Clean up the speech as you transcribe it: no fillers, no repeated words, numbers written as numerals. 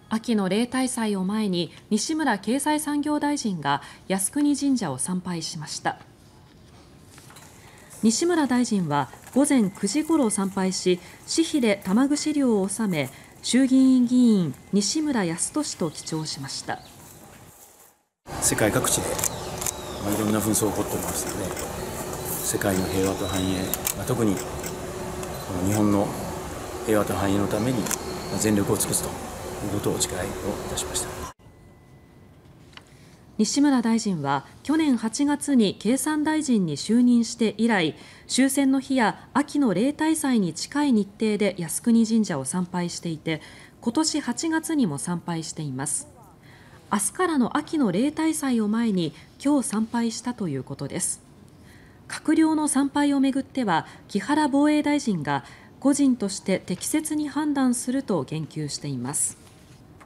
秋の例大祭を前に西村経済産業大臣が靖国神社を参拝しました。西村大臣は午前9時ごろ参拝し、私費で玉串料を納め、衆議院議員西村康稔と記帳しました。 世界各地で、いろんな紛争が起こっておりますので、世界の平和と繁栄、特にこの日本の平和と繁栄のために全力を尽くすということをお誓いをいたしました。 西村大臣は去年8月に経産大臣に就任して以来、終戦の日や秋の例大祭に近い日程で靖国神社を参拝していて、今年8月にも参拝しています。明日からの秋の例大祭を前に今日参拝したということです。閣僚の参拝をめぐっては、木原防衛大臣が個人として適切に判断すると言及しています。